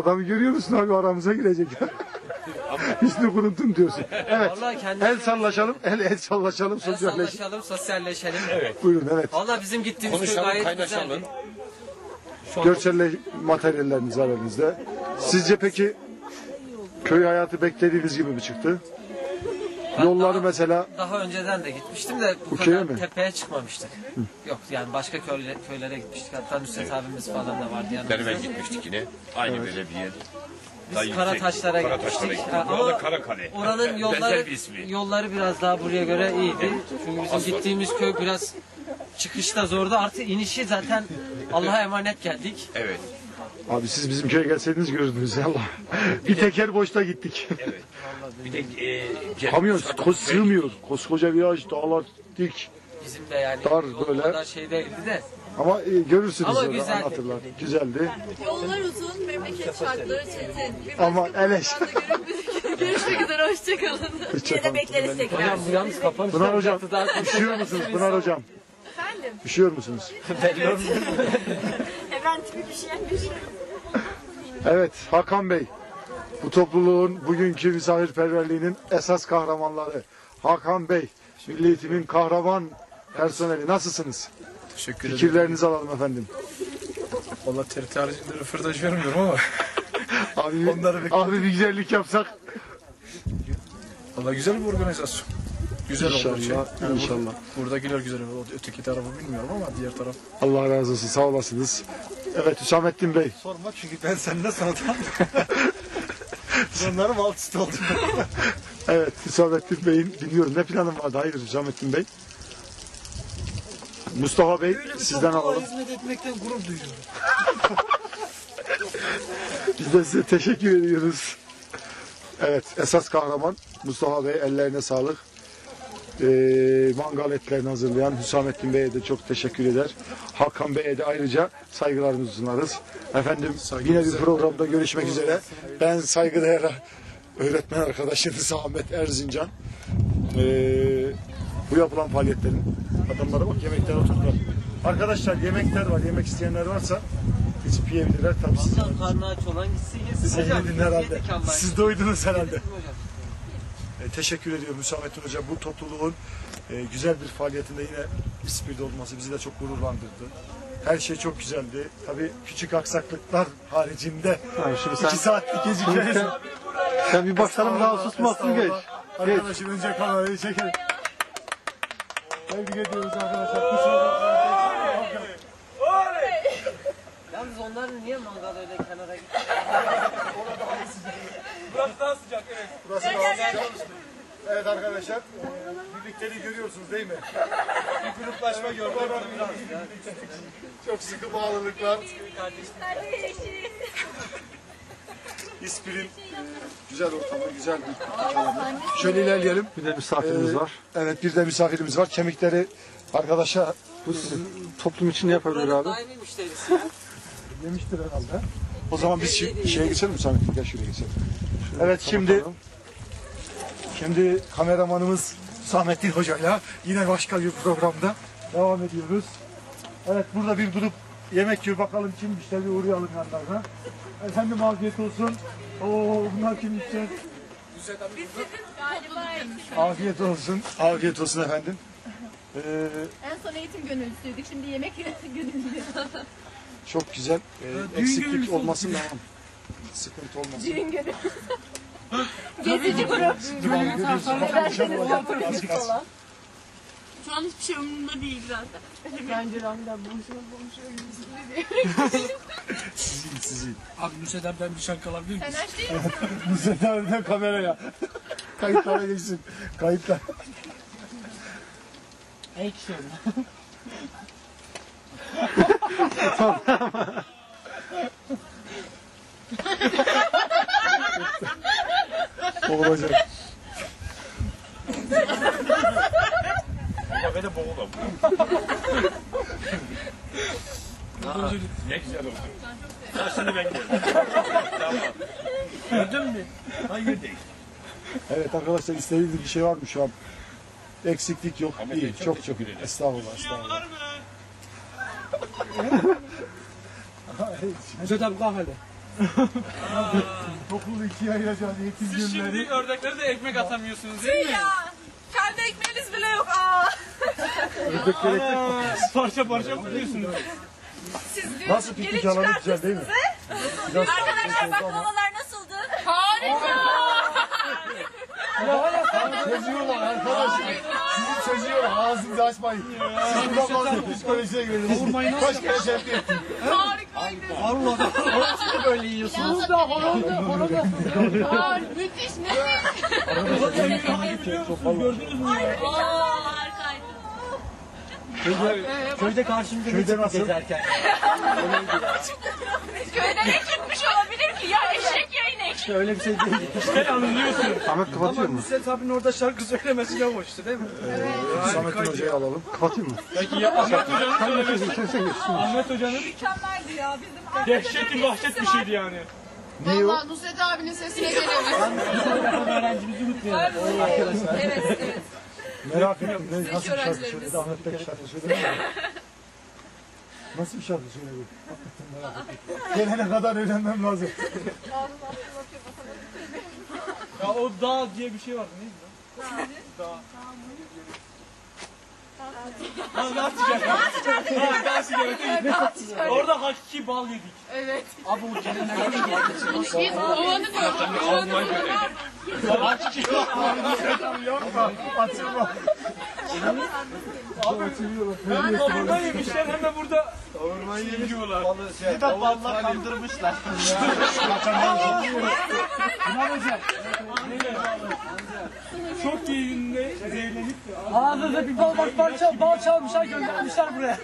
adamı görüyor musun abi, aramıza girecek. Hüsnü kuruntun diyorsun. Evet. El sallaşalım, el sallaşalım, sosyalleşelim. Evet. Buyurun, evet. Valla bizim gittiğimiz Konuşalım, kaynaşalım. Görsel materyalleriniz var elinizde. Sizce peki köy hayatı beklediğiniz gibi mi çıktı? Yolları mesela... Daha önceden de gitmiştim de bu kadar tepeye çıkmamıştık. Yok yani başka köylere gitmiştik. Hatta Nusret abimiz falan da vardı yanımızda. Derven gitmiştik yine. Aynı böyle bir yer. Biz Karataşlara gitmiştik. Ama oranın yolları biraz daha buraya göre iyiydi. Çünkü bizim gittiğimiz köy biraz çıkışta zordu. Artı inişi zaten Allah'a emanet geldik. Evet. Abi siz bizim köye gelseydiniz görürdünüz ya Allah. Bir teker boşta gittik. Evet. Bir de kamyon sığmıyor. Koskoca viraj, dağlar dik. Bizim de yani dar böyle. kadar şey değildi de. Ama görürsünüz ama orada, güzeldi. anlatırlar. Güzeldi. Yollar uzun, memleket şartları çetin. Ama eleş. Görüşmek üzere, hoşçakalın. Yine de bekleriz tekrar. Hocam bu yalnız kapanış. Pınar hocam, üşüyor musunuz Pınar hocam? Efendim? Üşüyor musunuz? Hemen tipi bir şey yapmış. Evet, Hakan Bey. Bu topluluğun bugünkü misafirperverliğinin esas kahramanları. Hakan Bey, Milli Eğitim'in kahraman personeli. Nasılsınız? Teşekkür ederim. Fikirlerinizi alalım efendim. Valla TRT haricinde röportaj vermiyorum ama. Abi bir güzellik yapsak. Valla güzel bir organizasyon. Güzel oldu. İnşallah, Yani inşallah. Buradakiler güzel. Öteki tarafı bilmiyorum ama diğer taraf. Allah razı olsun, sağ olasınız. Evet, Hüsamettin Bey. Sorma çünkü ben senden sonradan sonlarım alt üst oldum. Evet, Hüsamettin Bey'in dinliyorum. Ne planım vardı? Hayır Hüsamettin Bey. Mustafa Bey, sizden alalım. Hizmet etmekten gurur duyuyorum. Biz de size teşekkür ediyoruz. Evet, esas kahraman Mustafa Bey, ellerine sağlık. Mangal etlerini hazırlayan Hüsamettin Bey'e de çok teşekkür eder. Hakan Bey'e de ayrıca saygılarımızı sunarız. Efendim yine bir programda görüşmek üzere. Ben saygıdeğer öğretmen arkadaşınız Ahmet Erzincan. Bu yapılan faaliyetlerin adamlara bak, yemekler oturdular. Arkadaşlar yemekler var. Yemek isteyenler varsa içip yiyebilirler. Tabii siz Karnı aç olan gitsin yesin. siz yedin herhalde. Allah Siz doydunuz herhalde. Teşekkür ediyorum Hüsamettin Hoca. Bu topluluğun güzel bir faaliyetinde yine İspir'de olması bizi de çok gururlandırdı. Her şey çok güzeldi. Tabii küçük aksaklıklar haricinde. Yani şimdi 2 saatlik gecikmeniz. sen bir bakalım daha susmasın geç. Arkadaşım önce kamerayı çekelim. Tebrik ediyoruz arkadaşlar. Kusura bakmayın. Yalnız onların niye mangal öyle kenara gitti? Burası daha sıcak, evet. Burası daha sıcak. Evet arkadaşlar, birlikteliği görüyorsunuz değil mi? Bir gruplaşma gördüm. Çok sıkı bağlılıklar. İspir'in güzel ortamı, güzel bir piknik alanı. Şöyle ilerleyelim. Bir de misafirimiz var. Evet, bir de misafirimiz var. Kemikleri arkadaşa Bu toplum için ne yapabilir abi? Daimi müşterisi ya. yemiştir herhalde. O zaman biz şeye geçelim mi Samet'im? Gel şuraya geçelim. Evet, şimdi kameramanımız Samettin Hoca'yla yine başka bir programda devam ediyoruz. Evet, burada bir grup yemek yiyor. Bakalım kim işte, bir uğrayalım yanlarına. Efendim afiyet olsun. Oo, bunlar kim işte? Afiyet olsun. Afiyet olsun efendim. En son eğitim gönüllüsüydük, şimdi yemek gönüllüyüz. Çok güzel. Eksiklik olmasın ama sıkıntı olmasın. Düğün gönüllü. Gezici grup. Şu an hiçbir şey umurumda değil zaten. Bence Ramdan Sizin. Abi Müsaade ben bir şarkı alabilir miyim? Sen aç değil misin? Nusret abiden kameraya. Kayıtlara geçsin. Kayıtlar. Olacak. Ben de boğuldum. Ne güzel oldu. Şimdi ben geldim. Tamam. Gördün mü? Hayır değil. Evet arkadaşlar, istediğiniz bir şey var mı şu an? Eksiklik yok. Ahmet İyi. Bey, çok Çok teşekkür ederim. Estağfurullah. Estağfurullah. Müsaade abi kahvede. Okulu ikiye ayıracağız eğitim Siz günleri. şimdi ördekleri de ekmek atamıyorsunuz değil mi? Ya kendi ekmeğiniz bile yok. Aa. Parça parça mı diyorsunuz? Siz diyor, Nasıl gelin piknik alanı güzel değil mi? Arkadaşlar baklavalar nasıldı? Harika. Çözüyorlar arkadaşlar. Sizi çözüyorlar. Ağzınızı açmayın. Siz burada fazla psikolojiye girdiniz. Kaç kere şevk ettim. Harikaydı. Nasıl böyle yiyorsunuz? Müthiş ne? Gördünüz mü ya? Harikaydı. Köyde karşımıza Köyde nasıl? gezerken. Köyden ne çıkmış olabilir ki? Ya eşek ya inek. Öyle bir şey değil. İşte anlıyorsun. Ahmet kapatıyor mu? Nusret abinin orada şarkı söylemesi hoştu değil mi? Samet'in hocayı alalım. Kapatayım mı? Peki ya Ahmet Hoca'nın söylemesi. Ahmet Hoca'nın Mükemmeldi ya. Bizim dehşetli vahşet bir şeydi yani. Valla Nusret abinin sesine gelemedim. Öğrencimizi unutmayalım. Arkadaşlar. Evet, evet. Merak ettim. Nasıl bir şarkı öğrencilerimiz. söyledi? Ahmet Bey şarkı söyledi mi? Nasıl bir şarkı söyledi? Hakikaten merak ettim. Gelene kadar öğrenmem lazım. Ya o dağ diye bir şey vardı neydi lan? Dağ. Ha dağ sıcak. Ha dağ sıcak. Orada hakiki bal yedik. Evet. Abi bu cehennemden geldi. Biz ovanı gördük. Hakiki bal. Yok da açılma. Abi açılıyor. Hem kavurma yemişler hem de burada kavurmayı yiyorlar. Bir de ballar kandırmışlar. Çok keyifli zehirlenip Ağzınıza bir bal çalmışlar göndermişler buraya.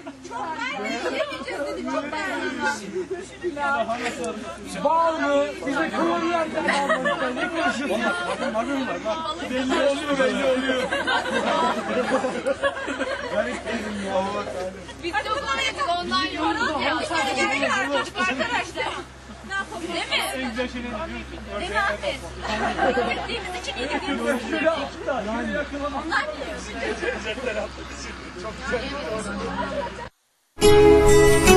Bal mı? Bize kıvır yerden almışlar. Ne konuşuyorsun? belli oluyor. Biz de okula yakın ondan yorulduk ya. Gerek çocuk arkadaşlar. Ne yapalım? Değil mi? En güzel şeyleri Değil mi Ahmet? Gittiğimiz için iyi gidiyoruz. Onlar biliyor. Çok güzel.